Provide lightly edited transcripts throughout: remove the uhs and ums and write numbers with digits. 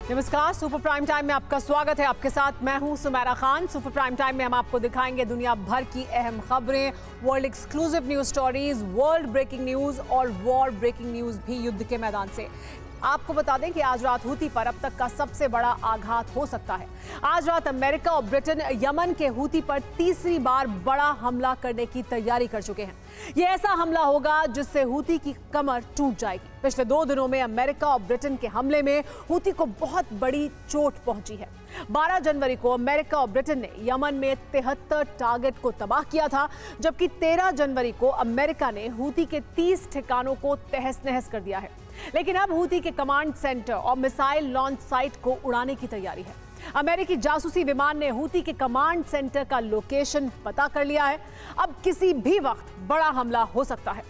नमस्कार, super prime time में आपका स्वागत है। आपके साथ मैं हूं Sumera Khan. Super prime time में हम आपको दिखाएंगे दुनिया भर की अहम खबरें, world exclusive news stories, world breaking news और वॉर ब्रेकिंग न्यूज भी युद्ध के मैदान से। आपको बता दें कि आज रात हूती पर अब तक का सबसे बड़ा आघात हो सकता है। आज रात अमेरिका और ब्रिटेन यमन के हूती पर तीसरी बार बड़ा हमला करने की तैयारी कर चुके हैं। यह ऐसा हमला होगा जिससे हूती की कमर टूट जाएगी। पिछले 2 दिनों में अमेरिका और ब्रिटेन के हमले में हूती को बहुत बड़ी चोट पहुंची है। 12 जनवरी को अमेरिका और ब्रिटेन ने यमन में 73 टारगेट को तबाह किया था, जबकि 13 जनवरी को अमेरिका ने हूती के 30 ठिकानों को तहस नहस कर दिया है। लेकिन अब हूती के कमांड सेंटर और मिसाइल लॉन्च साइट को उड़ाने की तैयारी है। अमेरिकी जासूसी विमान ने हूती के कमांड सेंटर का लोकेशन पता कर लिया है। अब किसी भी वक्त बड़ा हमला हो सकता है।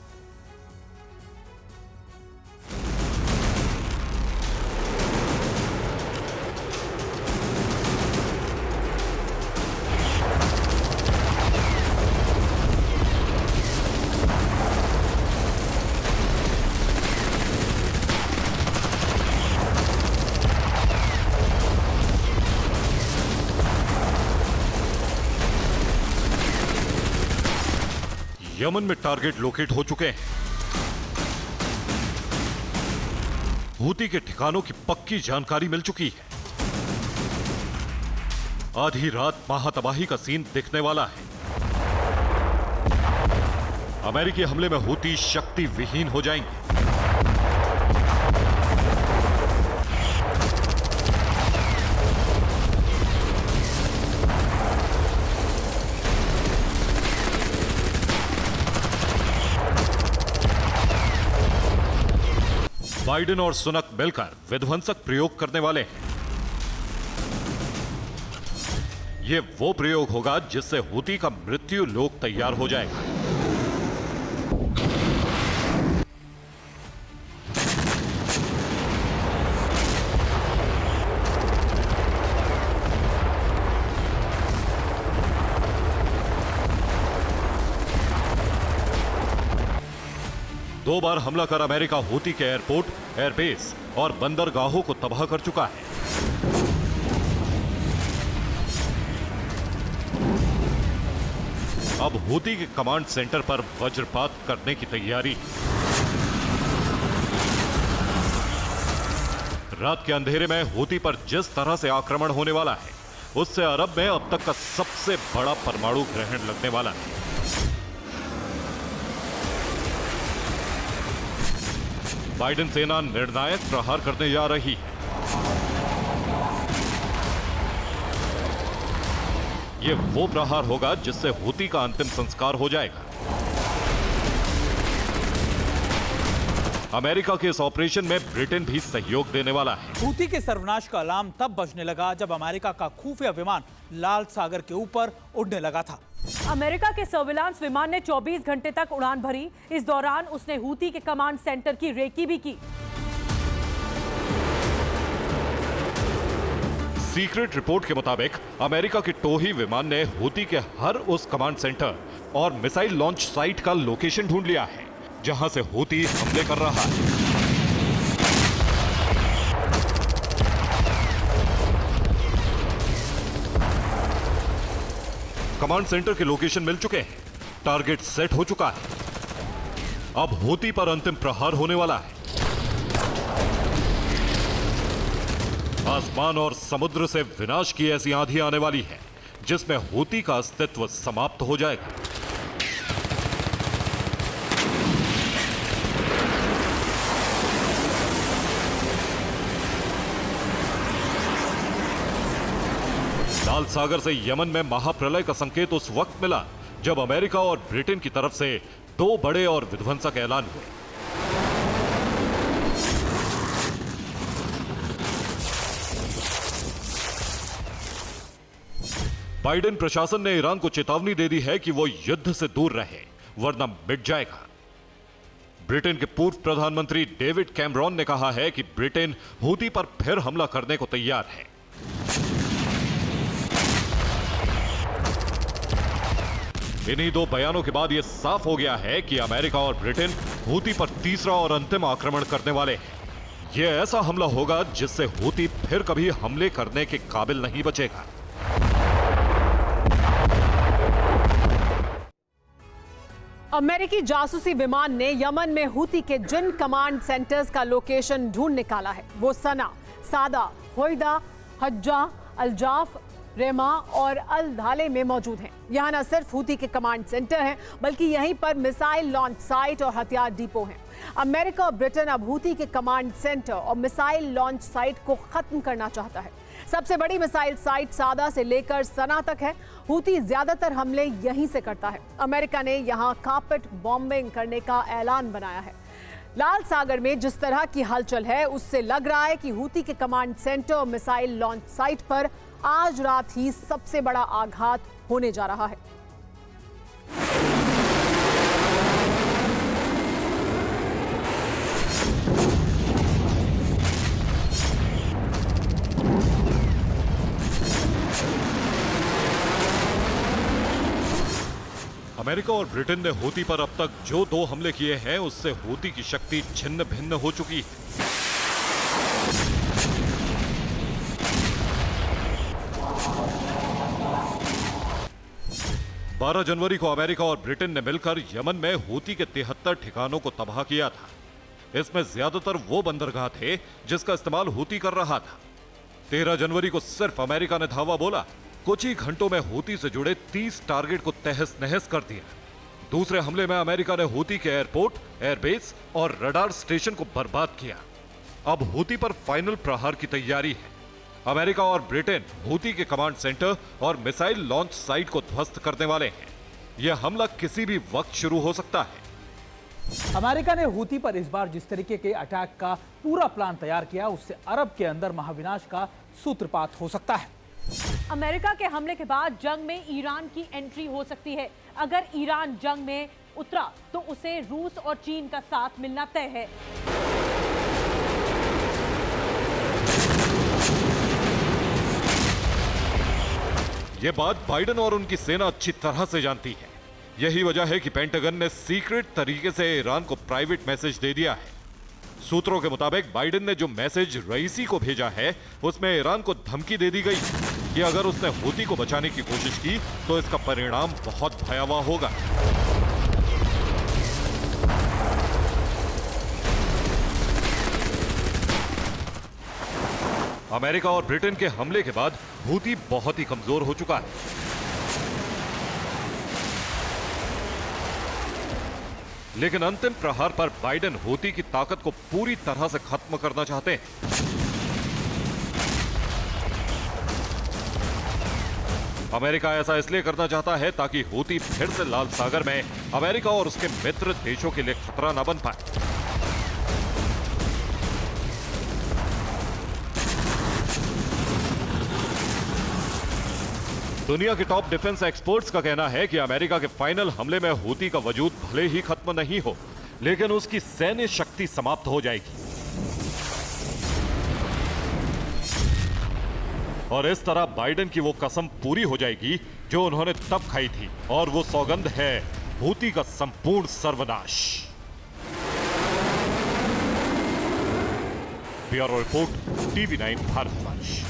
यमन में टारगेट लोकेट हो चुके हैं। हूती के ठिकानों की पक्की जानकारी मिल चुकी है। आधी रात महातबाही का सीन दिखने वाला है। अमेरिकी हमले में हूती शक्ति विहीन हो जाएंगे। बाइडेन और सुनक मिलकर विध्वंसक प्रयोग करने वाले हैं। यह वो प्रयोग होगा जिससे हूती का मृत्यु लोक तैयार हो जाएगा। दो बार हमला कर अमेरिका हूती के एयरपोर्ट, एयरबेस और बंदरगाहों को तबाह कर चुका है। अब हूती के कमांड सेंटर पर वज्रपात करने की तैयारी। रात के अंधेरे में हूती पर जिस तरह से आक्रमण होने वाला है, उससे अरब में अब तक का सबसे बड़ा परमाणु ग्रहण लगने वाला है। बाइडेन सेना निर्णायक प्रहार करने जा रही है। यह वो प्रहार होगा जिससे हूती का अंतिम संस्कार हो जाएगा। अमेरिका के इस ऑपरेशन में ब्रिटेन भी सहयोग देने वाला है। हूती के सर्वनाश का अलार्म तब बजने लगा जब अमेरिका का खुफिया विमान लाल सागर के ऊपर उड़ने लगा था। अमेरिका के सर्विलांस विमान ने 24 घंटे तक उड़ान भरी। इस दौरान उसने हूती के कमांड सेंटर की रेकी भी की। सीक्रेट रिपोर्ट के मुताबिक अमेरिका के टोही विमान ने हूती के हर उस कमांड सेंटर और मिसाइल लॉन्च साइट का लोकेशन ढूंढ लिया है जहां से हूती हमले कर रहा है। कमांड सेंटर के लोकेशन मिल चुके हैं। टारगेट सेट हो चुका है। अब हूती पर अंतिम प्रहार होने वाला है। आसमान और समुद्र से विनाश की ऐसी आंधी आने वाली है जिसमें हूती का अस्तित्व समाप्त हो जाएगा। लाल सागर से यमन में महाप्रलय का संकेत उस वक्त मिला जब अमेरिका और ब्रिटेन की तरफ से 2 बड़े और विध्वंसक ऐलान हुए। बाइडेन प्रशासन ने ईरान को चेतावनी दे दी है कि वो युद्ध से दूर रहे वरना मिट जाएगा। ब्रिटेन के पूर्व प्रधानमंत्री डेविड कैमरॉन ने कहा है कि ब्रिटेन हूती पर फिर हमला करने को तैयार है। इन्हीं 2 बयानों के बाद यह साफ हो गया है कि अमेरिका और ब्रिटेन हूती पर तीसरा और अंतिम आक्रमण करने वाले हैं। ये ऐसा हमला होगा जिससे हूती फिर कभी हमले करने के काबिल नहीं बचेगा। अमेरिकी जासूसी विमान ने यमन में हूती के जिन कमांड सेंटर्स का लोकेशन ढूंढ निकाला है वो सना, सादा, होइदा, हज्जा, अलजाफ, रेमा और अल धाले में मौजूद हैं। यहाँ न सिर्फ हूती के कमांड सेंटर हैं बल्कि यहीं पर मिसाइल लॉन्च साइट और हथियार डिपो हैं। अमेरिका और ब्रिटेन अब हूती के कमांड सेंटर और मिसाइल लॉन्च साइट को खत्म करना चाहता है। सबसे बड़ी मिसाइल साइट सादा से लेकर सना तक है। हूती ज्यादातर हमले यहीं से करता है। अमेरिका ने यहां कारपेट बॉम्बिंग करने का ऐलान बनाया है। लाल सागर में जिस तरह की हलचल है उससे लग रहा है कि हूती के कमांड सेंटर और मिसाइल लॉन्च साइट पर आज रात ही सबसे बड़ा आघात होने जा रहा है। अमेरिका और ब्रिटेन ने हूती पर अब तक जो 2 हमले किए हैं उससे हूती की शक्ति छिन्न भिन्न हो चुकी है। बारह जनवरी को अमेरिका और ब्रिटेन ने मिलकर यमन में हूती के 73 ठिकानों को तबाह किया था। इसमें ज्यादातर वो बंदरगाह थे जिसका इस्तेमाल हूती कर रहा था। 13 जनवरी को सिर्फ अमेरिका ने धावा बोला, कुछ ही घंटों में हूती से जुड़े 30 टारगेट को तहस नहस कर दिया। दूसरे हमले में अमेरिका ने हूती के एयरपोर्ट, एयरबेस और रडार स्टेशन को बर्बाद किया। अब हूती पर फाइनल प्रहार की तैयारी है। अमेरिका और ब्रिटेन हूती के कमांड सेंटर और मिसाइल लॉन्च साइट को ध्वस्त करने वाले हैं। यह हमला किसी भी वक्त शुरू हो सकता है। अमेरिका ने हूती पर इस बार जिस तरीके के अटैक का पूरा प्लान तैयार किया उससे अरब के अंदर महाविनाश का सूत्रपात हो सकता है। अमेरिका के हमले के बाद जंग में ईरान की एंट्री हो सकती है। अगर ईरान जंग में उतरा तो उसे रूस और चीन का साथ मिलना तय है। यह बात बाइडेन और उनकी सेना अच्छी तरह से जानती है। यही वजह है कि पेंटागन ने सीक्रेट तरीके से ईरान को प्राइवेट मैसेज दे दिया है। सूत्रों के मुताबिक बाइडेन ने जो मैसेज रईसी को भेजा है उसमें ईरान को धमकी दे दी गई कि अगर उसने हूती को बचाने की कोशिश की तो इसका परिणाम बहुत भयावह होगा। अमेरिका और ब्रिटेन के हमले के बाद हूती बहुत ही कमजोर हो चुका है। लेकिन अंतिम प्रहार पर बाइडेन हूती की ताकत को पूरी तरह से खत्म करना चाहते हैं। अमेरिका ऐसा इसलिए करना चाहता है ताकि हूती फिर से लाल सागर में अमेरिका और उसके मित्र देशों के लिए खतरा न बन पाए। दुनिया के टॉप डिफेंस एक्सपर्ट्स का कहना है कि अमेरिका के फाइनल हमले में हूती का वजूद भले ही खत्म नहीं हो, लेकिन उसकी सैन्य शक्ति समाप्त हो जाएगी। और इस तरह बाइडेन की वो कसम पूरी हो जाएगी जो उन्होंने तब खाई थी, और वो सौगंध है हूती का संपूर्ण सर्वनाश। Bureau report, TV9 Bharatvarsh.